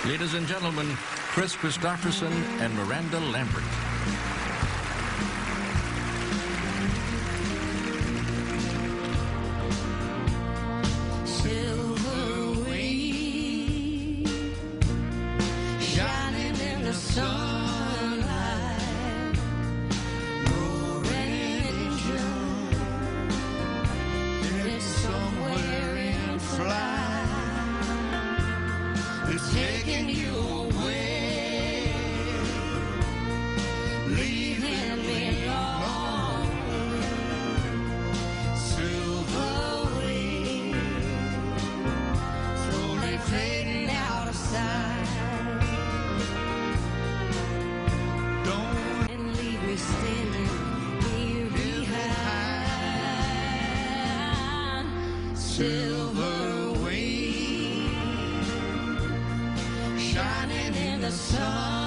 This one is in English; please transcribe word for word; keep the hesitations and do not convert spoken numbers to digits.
Ladies and gentlemen, Chris Christopherson and Miranda Lambert. Silver wing, shining in the sunlight, roaring in June. It's somewhere in flight. It's taking you away, leaving me lonely. Silver wing, slowly fading out of sight. Don't and leave me standing here behind. Silver wing, shining in the sun.